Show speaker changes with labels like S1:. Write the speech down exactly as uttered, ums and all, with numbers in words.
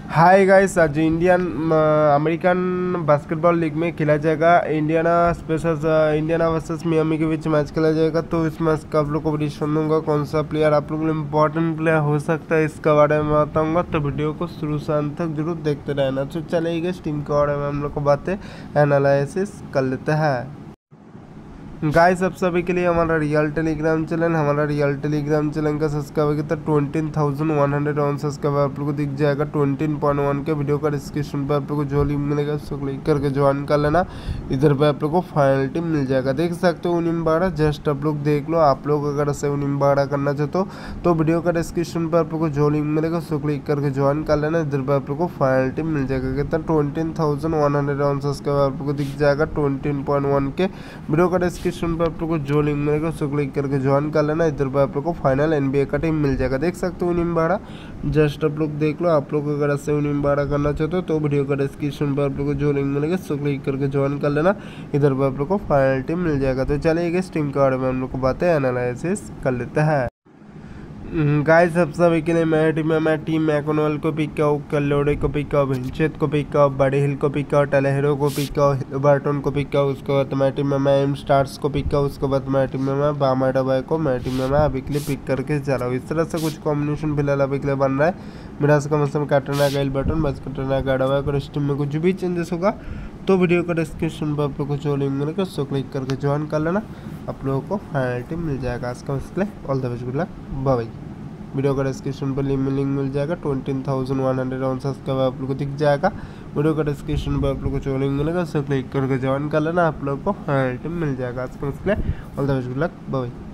S1: हाय guys, आज Indian American basketball league में खेला जाएगा। Indiana special Indiana versus Miami के बीच मैच खेला जाएगा। तो इस मैच का आप लोग को प्रेडिक्शन दूंगा, कौन सा प्लेयर आप लोगों के लिए इंपॉर्टेंट प्लेयर हो सकता है इसके बारे में बताऊंगा। तो वीडियो को शुरू से अंत तक जरूर देखते रहना। तो चलिए गाइस, टीम के बारे में हम लोग को बातें एनालिसिस कर लेते हैं। गाइस, आप सभी के लिए हमारा रियल टेलीग्राम चैनल हमारा रियल टेलीग्राम चैनल का सब्सक्राइबर कितना twenty thousand one hundred one subscriber आप लोग को दिख जाएगा। ट्वेंटी पॉइंट वन के वीडियो का डिस्क्रिप्शन पर आप लोग को जो लिंक मिलेगा उसको क्लिक करके ज्वाइन कर लेना। इधर पे आप लोग को फाइनल टीम मिल जाएगा, देख सकते हो उनिम बारह। जस्ट आप लोग देख लो। आप लोग अगर ऐसे उनिम बारह करना चाहते हो तो वीडियो का डिस्क्रिप्शन पर आप लोग को जो लिंक मिलेगा उसको क्लिक करके ज्वाइन कर लेना। इधर पर आप लोग को फाइनल टीम मिल जाएगा। कितना twenty thousand one hundred one subscriber आप लोग को दिख जाएगा। ट्वेंटी पॉइंट वन के वीडियो का डिस्क्रिप्शन पर आप लोग को जो लिंक मिलेगा उसको क्लिक करके ज्वाइन कर लेना। इधर पर आप लोग को फाइनल एनबीए का टीम मिल जाएगा, देख सकते हो उनिम बारह। जस्ट आप लोग देख लो। आप लोग अगर ऐसे उनिम बारह करना चाहते हो तो वीडियो का डिस्क्रिप्शन पर आप लोग को जो लिंक मिलेगा उसको क्लिक करके ज्वाइन कर लेना। इधर पर आप लोग को फाइनल टीम मिल जाएगा। तो चलिए इस टीम के बारे में हम लोग को बातें एनालिसिस कर लेते हैं। गाइस, सब सभी के लिए मेरी टीम में मैं टीम मैकोनवेल को पिक किया, कल्लोडे को पिक किया, विंचेत को पिक किया, बड़े हिल को पिक किया, टेलेहिरो को पिक किया, हिलबर्टन को पिक किया। उसके बाद मेरी टीम में मैं एम स्टार्स को पिक किया। उसके बाद मेरी टीम में मैं बामा डबाई को मेरी टीम में मैं अभी के लिए पिक करके चला हूँ। इस तरह से कुछ कॉम्बिनेशन फिलहाल अभी के लिए बन रहा है मेरा। इसका मतलब कैटरीना का हिलबर्टन बस कैटरीना का डबाई और इस टीम में कुछ भी चेंजेस होगा तो वीडियो का डिस्क्रिप्शन पर आप लोग को जो लिंक मिलेगा उसको क्लिक करके ज्वाइन कर लेना। आप लोगों को फाइनल टीम मिल जाएगा। इसका मतलब all the best, good luck, bye bye. Video का डिस्क्रिप्शन पर लिंक लिंक मिल जाएगा। Twenty thousand one hundred one subscriber आप लोग को दिख जाएगा। वीडियो का डिस्क्रिप्शन पर आप लोग को जो लिंक मिलेगा उससे क्लिक करके ज्वाइन कर लेना। आप लोग को फाइनल टीम मिल जाएगा। आज का all the best, good luck, bye bye.